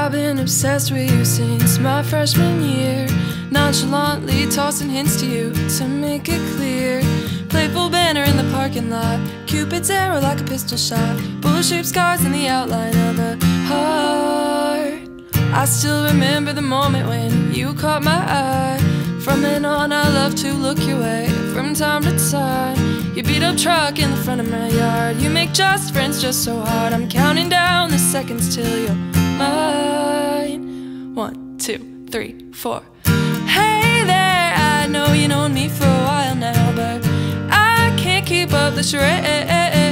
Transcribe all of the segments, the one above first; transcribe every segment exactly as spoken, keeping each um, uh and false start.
I've been obsessed with you since my freshman year, nonchalantly tossing hints to you to make it clear. Playful banner in the parking lot, Cupid's arrow like a pistol shot, bull-shaped scars in the outline of a heart. I still remember the moment when you caught my eye. From then on I love to look your way from time to time. You beat up truck in the front of my yard. You make just friends just so hard. I'm counting down the seconds till you're mine. One, two, three, four. Hey there, I know you known me for a while now, but I can't keep up the charade.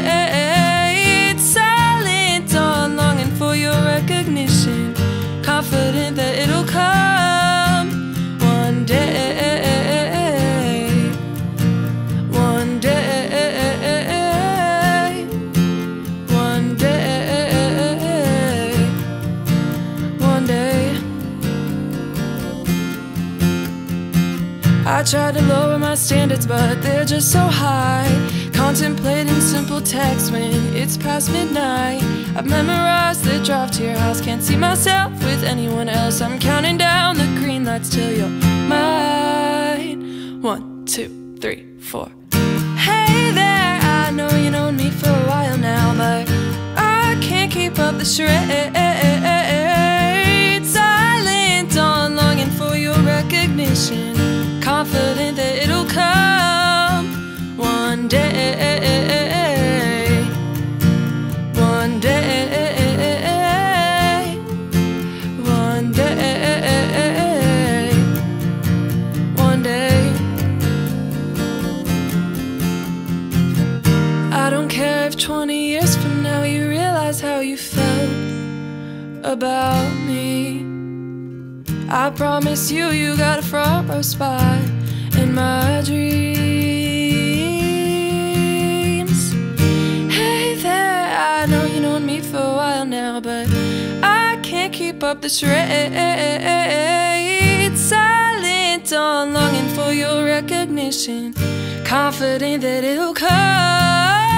Silent on, longing for your recognition, confident that it'll come one day. One day. One day. One day. I tried to lower my standards, but they're just so high. Contemplating simple text when it's past midnight. I've memorized the drive to your house, can't see myself with anyone else. I'm counting down the green lights till you're mine. One, two, three, four. Hey there, I know you known me for a while now, but I can't keep up the charade. Silent on, longing for your recognition, confident that it'll come one day. One day. One day. One day. I don't care if twenty years from now you realize how you felt about me. I promise you, you got a front row spot in my dreams. Hey there, I know you known me for a while now, but I can't keep up the charade. Silent on, longing for your recognition, confident that it'll come.